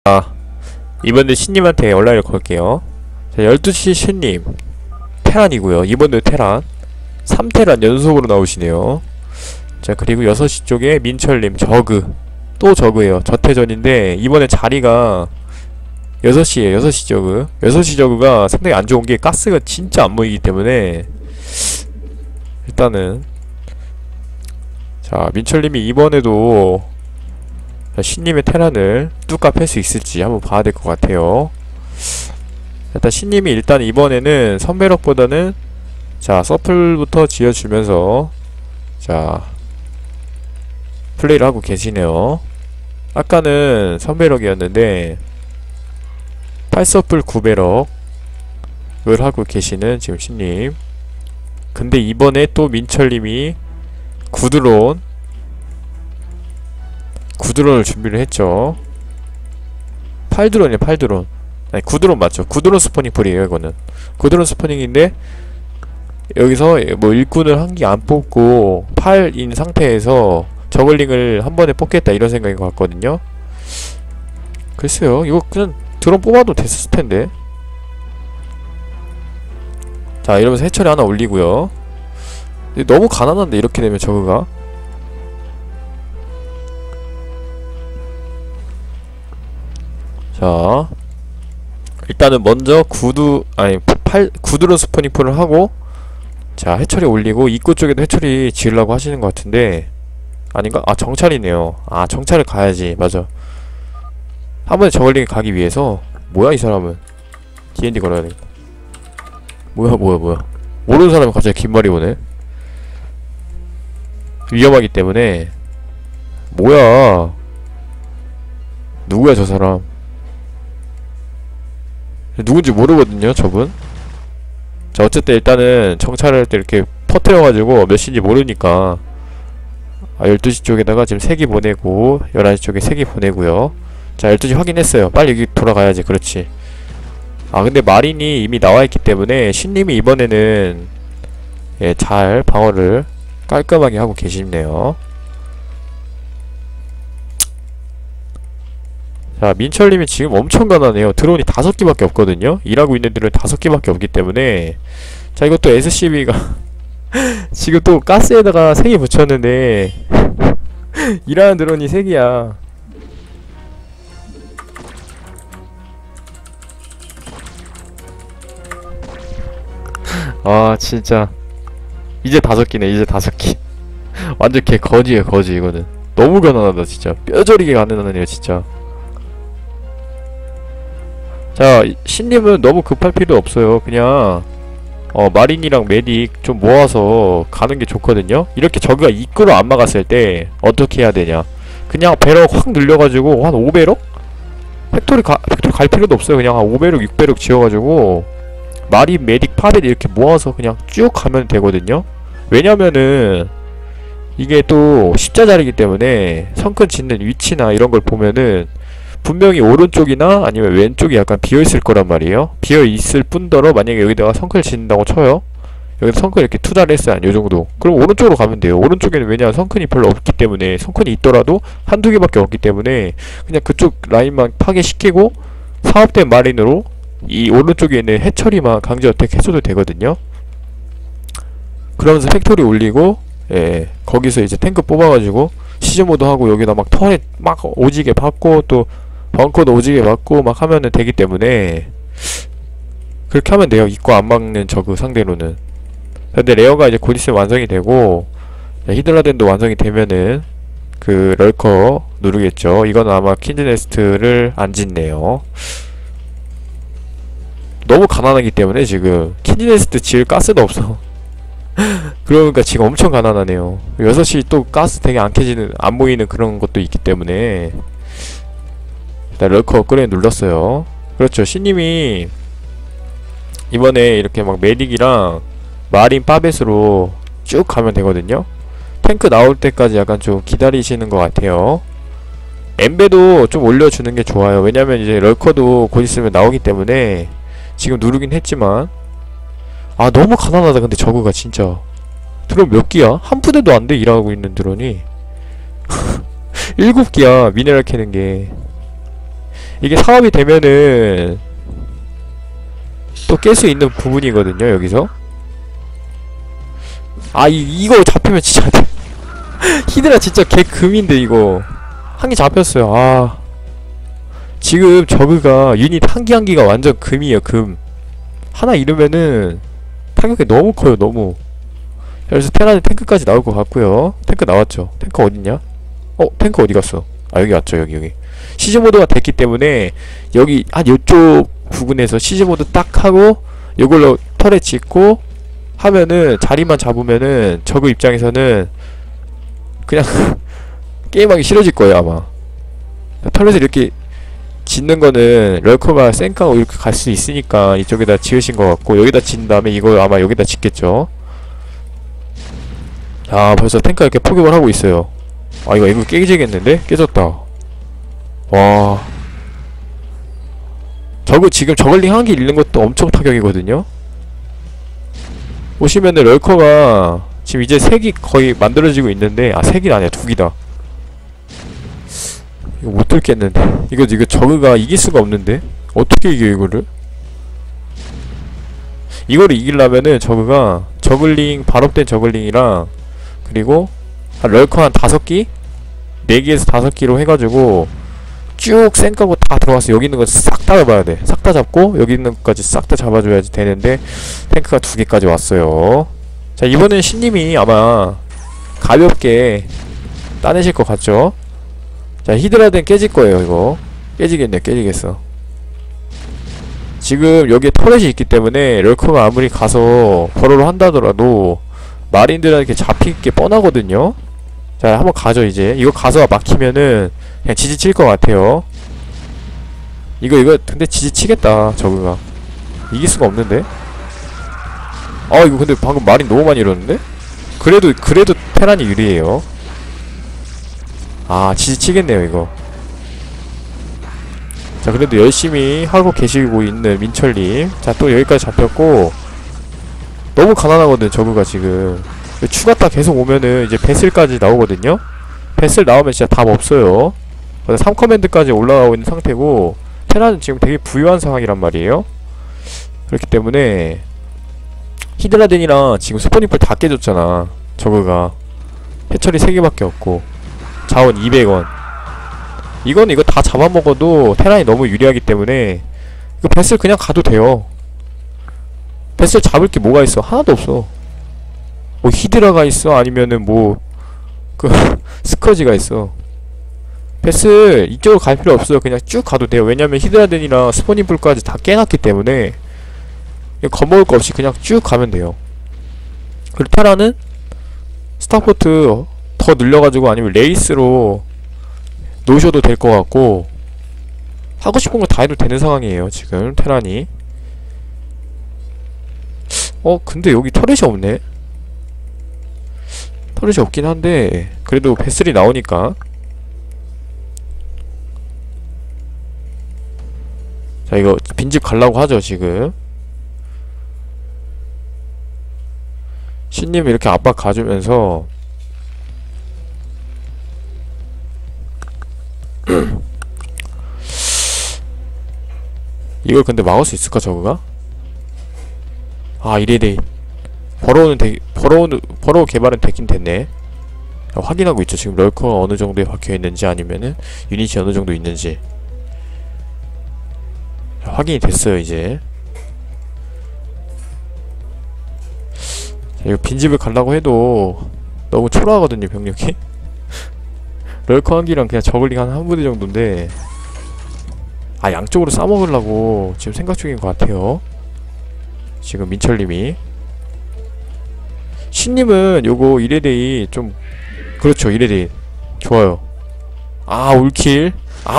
이번에 신님한테 연락을 걸게요. 자, 12시 신님 테란이고요. 이번에 테란 3테란 연속으로 나오시네요. 자, 그리고 6시 쪽에 민철님 저그, 또 저그예요. 저태전인데 이번에 자리가 6시에요 6시 저그. 6시 저그가 상당히 안 좋은게 가스가 진짜 안 모이기 때문에 일단은, 자, 민철님이 이번에도 신님의 테란을 뚜까 팰 수 있을지 한번 봐야 될 것 같아요. 일단 신님이 일단 이번에는 선배럭보다는, 자, 서플부터 지어주면서, 자, 플레이를 하고 계시네요. 아까는 선배럭이었는데 8서플 9배럭을 하고 계시는 지금 신님. 근데 이번에 또 민철님이 구드론을 준비를 했죠. 8드론이에요 8드론. 아니 9드론 맞죠. 9드론 스포닝 풀이에요 이거는. 9드론 스포닝인데 여기서 뭐 일꾼을 한 개 안 뽑고 8인 상태에서 저글링을 한 번에 뽑겠다 이런 생각인 것 같거든요. 글쎄요, 이거 그냥 드론 뽑아도 됐을 텐데. 자, 이러면서 해처리 하나 올리고요. 너무 가난한데 이렇게 되면 저그가. 자, 일단은 먼저 구드론 스포닝 풀을 하고, 자, 해처리 올리고 입구 쪽에도 해처리 지으려고 하시는 것 같은데 아닌가? 아, 정찰이네요. 아, 정찰을 가야지. 맞아. 한 번에 저글링이 가기 위해서. 뭐야 이 사람은. D&D 걸어야 돼. 뭐야 모르는 사람이 갑자기 긴말이 오네. 위험하기 때문에. 뭐야, 누구야 저 사람. 누군지 모르거든요 저분. 자, 어쨌든 일단은 정찰할 때 이렇게 터트려가지고 몇 시인지 모르니까 12시 쪽에다가 지금 3기 보내고 11시 쪽에 3기 보내고요. 자, 12시 확인했어요. 빨리 여기 돌아가야지. 그렇지. 아, 근데 마린이 이미 나와있기 때문에 신님이 이번에는, 예, 잘 방어를 깔끔하게 하고 계시네요. 자, 민철님이 지금 엄청 가난해요. 드론이 5기밖에 없거든요. 일하고 있는 드론이 5기밖에 없기 때문에. 자, 이것도 SCB가 지금 또 가스에다가 3개 붙였는데 일하는 드론이 3개야. 아, 진짜 이제 5기네. 이제 5기. 완전 개 거지예요 거지. 이거는 너무 가난하다 진짜. 뼈저리게 가난하네요 진짜. 자, 신님은 너무 급할 필요 없어요. 그냥 마린이랑 메딕 좀 모아서 가는 게 좋거든요. 이렇게 저기가 입구로 안 막았을 때 어떻게 해야 되냐, 그냥 배럭 확 늘려가지고 한 5배럭? 팩토리 갈 필요도 없어요. 그냥 한 5배럭 6배럭 지어가지고 마린, 메딕, 파벳 이렇게 모아서 그냥 쭉 가면 되거든요. 왜냐면은 이게 또 십자자리기 때문에 성큰 짓는 위치나 이런 걸 보면은 분명히 오른쪽이나 아니면 왼쪽이 약간 비어있을 거란 말이에요. 비어있을 뿐더러 만약에 여기다가 성클 짓는다고 쳐요. 여기서 성큰 이렇게 투자를 했어요. 한 요정도. 그럼 오른쪽으로 가면 돼요. 오른쪽에는 왜냐, 성큰이 별로 없기 때문에. 성큰이 있더라도 한두 개밖에 없기 때문에 그냥 그쪽 라인만 파괴시키고 사업된 마린으로 이 오른쪽에 있는 해처리만 강제 어택 해줘도 되거든요. 그러면서 팩토리 올리고, 예, 거기서 이제 탱크 뽑아가지고 시즈모드 하고 여기다 막 터렛 막 오지게 받고 또 벙커도 오지게 받고 막 하면은 되기 때문에 그렇게 하면 돼요. 입구 안 막는 저그 상대로는. 근데 레어가 이제 곧 있으면 완성이 되고, 히들라덴도 완성이 되면은 그 럴커 누르겠죠. 이건 아마 킨즈네스트를 안 짓네요. 너무 가난하기 때문에 지금 킨즈네스트 지을 가스도 없어. 그러니까 지금 엄청 가난하네요. 6시 또 가스 되게 안 켜지는, 안 보이는 그런 것도 있기 때문에. 일단 럴커 업그레이드 눌렀어요. 그렇죠. 신님이 이번에 이렇게 막 메딕이랑 마린 파벳으로 쭉 가면 되거든요. 탱크 나올 때까지 약간 좀 기다리시는 것 같아요. 엠베도 좀 올려주는 게 좋아요. 왜냐면 이제 럴커도 곧 있으면 나오기 때문에. 지금 누르긴 했지만, 아, 너무 가난하다. 근데 저거가 진짜 드론 몇 기야? 한 푸대도 안 돼. 일하고 있는 드론이 7기야 미네랄 캐는 게. 이게 사업이 되면은 또 깰 수 있는 부분이거든요 여기서. 아 이거 잡히면 진짜 히드라 진짜 개금인데 이거 한 개 잡혔어요. 아 지금 저그가 유닛 한 개 완전 금이에요 금. 하나 잃으면은 타격이 너무 커요 너무. 그래서 테란의 탱크까지 나올 것 같고요. 탱크 나왔죠. 탱크 어딨냐? 탱크 어디 갔어? 아 여기 왔죠 여기. 시즈 모드가 됐기 때문에 여기 한 요쪽 부분에서 시즈 모드 딱 하고 요걸로 털에 짓고 하면은 자리만 잡으면은 저그 입장에서는 그냥 게임하기 싫어질 거예요 아마. 털에서 이렇게 짓는 거는 럴커가 쌩까고 이렇게 갈 수 있으니까 이쪽에다 지으신 것 같고, 여기다 짓는 다음에 이거 아마 여기다 짓겠죠. 아 벌써 탱크가 이렇게 포격을 하고 있어요. 아 이거 깨지겠는데? 깨졌다. 와 저거 지금 저글링 한 개 잃는 것도 엄청 타격이거든요. 보시면은 럴커가 지금 이제 3기 거의 만들어지고 있는데, 아 3기 아니야 2기다. 이거 못 뚫겠는데. 이거 저그가 이길 수가 없는데 어떻게 이겨 이거를? 이거를 이기려면은 저그가 저글링 발업된 저글링이랑 그리고 한 럴커 한 5기? 4기에서 5기로 해가지고 쭉 쌩까고 다 들어와서 여기 있는 거 싹 다 잡아야 돼. 싹 다 잡고 여기 있는 것까지 싹 다 잡아줘야지 되는데 탱크가 2개까지 왔어요. 자 이번엔 신님이 아마 가볍게 따내실 것 같죠? 자 히드라덴 깨질 거예요 이거. 깨지겠네 깨지겠어. 지금 여기에 터렛이 있기 때문에 럴커가 아무리 가서 버로를 한다더라도 마린들한테 잡히게 뻔하거든요. 자 한번 가죠 이제. 이거 가서 막히면은 그냥 지지칠 것 같아요. 이거 근데 지지치겠다 저그가. 이길 수가 없는데. 아 이거 근데 방금 마린 너무 많이 잃었는데? 그래도 테란이 유리해요. 아 지지치겠네요 이거. 자 그래도 열심히 하고 계시고 있는 민철님. 자 또 여기까지 잡혔고, 너무 가난하거든 저그가 지금. 추가타 계속 오면은 이제 배슬까지 나오거든요. 배슬 나오면 진짜 답 없어요. 3커맨드까지 올라가고 있는 상태고, 테란은 지금 되게 부유한 상황이란 말이에요. 그렇기 때문에 히드라덴이랑 지금 스포니풀 다 깨졌잖아 저그가. 해처리 3개밖에 없고 자원 200원. 이거 다 잡아먹어도 테란이 너무 유리하기 때문에 이거 배슬 그냥 가도 돼요. 배슬 잡을 게 뭐가 있어? 하나도 없어. 뭐 히드라가 있어? 아니면은 뭐 스커지가 있어. 배슬 이쪽으로 갈 필요 없어요. 그냥 쭉 가도 돼요. 왜냐면 히드라덴이랑 스포니풀까지 다 깨놨기 때문에 겁먹을 거 없이 그냥 쭉 가면 돼요. 그리고 테라는 스타포트 더 늘려가지고 아니면 레이스로 놓으셔도 될 것 같고, 하고 싶은 거 다 해도 되는 상황이에요 지금 테란이. 근데 여기 터렛이 없네. 터렛이 없긴 한데 그래도 배슬이 나오니까. 자 이거 빈집 갈라고 하죠 지금. 신님 이렇게 압박 가주면서 이걸 근데 막을 수 있을까 저거가? 아 이래돼. 버로우 개발은 됐긴 됐네. 확인하고 있죠 지금. 럴커가 어느 정도에 박혀있는지 아니면은 유닛이 어느 정도 있는지 확인이 됐어요 이제. 이거 빈집을 가려고 해도 너무 초라하거든요 병력이. 럴커 한 기랑 그냥 저글링 한 부대 정도인데, 아 양쪽으로 싸먹으려고 지금 생각 중인 것 같아요 지금 민철님이. 신님은 요거 1회데이 좀 그렇죠. 1회데이 좋아요. 아 올킬.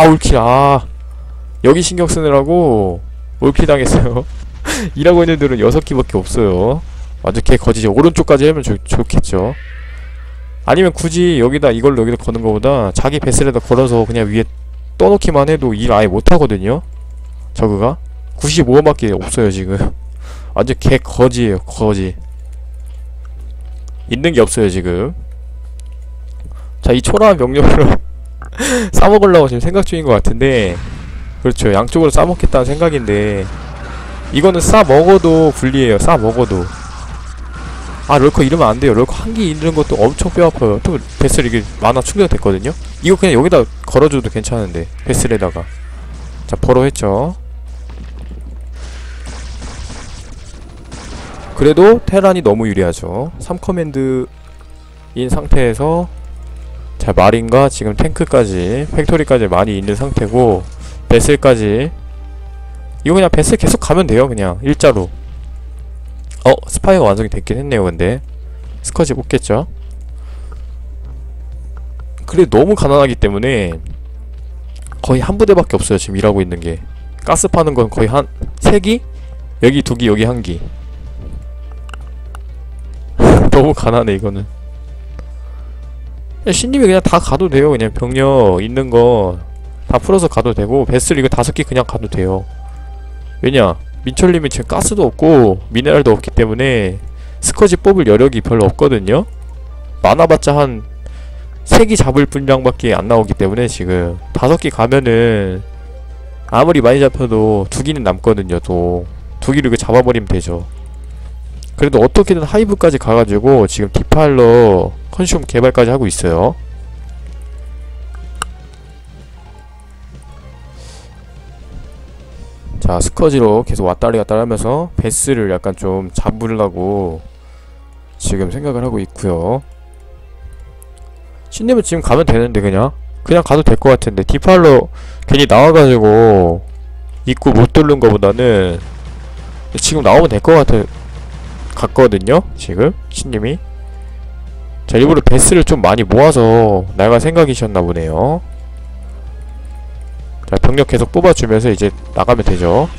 여기 신경 쓰느라고 올킬 당했어요. 일하고 있는 애들은 6기밖에 없어요. 완전 개 거지죠. 오른쪽까지 하면 좋겠죠. 아니면 굳이 여기다 이걸로 여기다 거는 거보다 자기 배슬에다 걸어서 그냥 위에 떠놓기만 해도 일 아예 못하거든요 저그가. 95원밖에 없어요 지금. 완전 개 거지예요 거지. 있는게 없어요 지금. 자 이 초라한 병력으로 싸먹으려고 지금 생각 중인 것 같은데, 그렇죠. 양쪽으로 싸먹겠다는 생각인데 이거는 싸먹어도 불리해요. 싸먹어도. 아 럴커 이러면 안돼요. 럴커 한기 잃는 것도 엄청 뼈아파요. 또 베슬 이게 만화 충전됐거든요. 이거 그냥 여기다 걸어줘도 괜찮은데 베슬에다가. 자 버로 했죠. 그래도 테란이 너무 유리하죠. 3커맨드인 상태에서 자 마린과 지금 탱크까지 팩토리까지 많이 있는 상태고 베슬까지 이거 그냥 베슬 계속 가면 돼요. 그냥 일자로. 스파이가 완성이 됐긴 했네요. 근데 스커지 뽑겠죠. 그래 너무 가난하기 때문에 거의 한 부대밖에 없어요. 지금 일하고 있는게. 가스 파는 건 거의 한 3기? 여기 2기 여기 1기. 너무 가난해 이거는. 신님이 그냥 다 가도 돼요. 그냥 병력 있는 거 다 풀어서 가도 되고 베슬 이거 5개 그냥 가도 돼요. 왜냐 민철님이 지금 가스도 없고 미네랄도 없기 때문에 스커지 뽑을 여력이 별로 없거든요. 많아봤자 한 3기 잡을 분량밖에 안 나오기 때문에 지금 5기 가면은 아무리 많이 잡혀도 2기는 남거든요. 또 2기를 이거 잡아버리면 되죠. 그래도 어떻게든 하이브까지 가가지고 지금 디파일러 컨슘 개발까지 하고 있어요. 자 스커지로 계속 왔다리 갔다리 하면서 베스를 약간 좀 잡으려고 지금 생각을 하고 있고요. 신님은 지금 가면 되는데 그냥 가도 될 것 같은데 디파일러 괜히 나와가지고 입구 못 뚫는 거보다는 지금 나오면 될 것 같거든요. 지금 신님이 자 일부러 베스를 좀 많이 모아서 나갈 생각이셨나 보네요. 자 병력 계속 뽑아주면서 이제 나가면 되죠.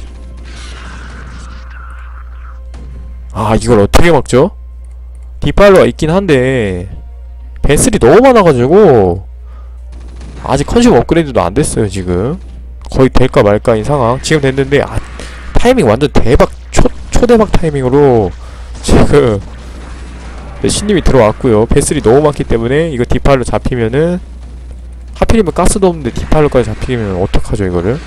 아 이걸 어떻게 막죠? 디파일러가 있긴 한데 베슬이 너무 많아가지고 아직 컨슘 업그레이드도 안 됐어요. 지금 거의 될까 말까인 상황. 지금 됐는데 타이밍 완전 대박 초대박 타이밍으로 지금 신님이 들어왔고요. 베슬이 너무 많기 때문에 이거 디파일러 잡히면은 하필이면 가스도 없는데 디파일러까지 잡히면 어떡하죠 이거를.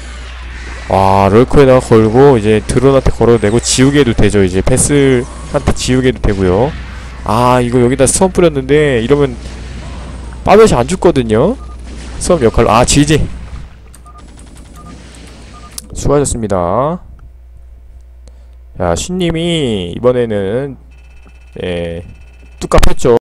럴커에다가 걸고 이제 드론한테 걸어도 되고 지우개도 되죠. 이제 베슬한테 지우개도 되고요. 이거 여기다 수험 뿌렸는데 이러면 빠벳이 안 죽거든요. 수험 역할로. GG 수고하셨습니다. 자 신님이 이번에는 뚜깝했죠.